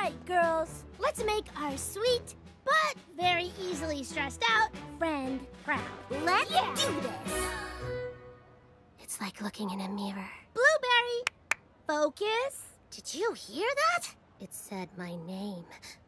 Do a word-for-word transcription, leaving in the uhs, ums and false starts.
right, girls. Let's make our sweet, but very easily stressed out friend proud. Let's Yeah. do this. It's like looking in a mirror. Blueberry, focus. Did you hear that? It said my name.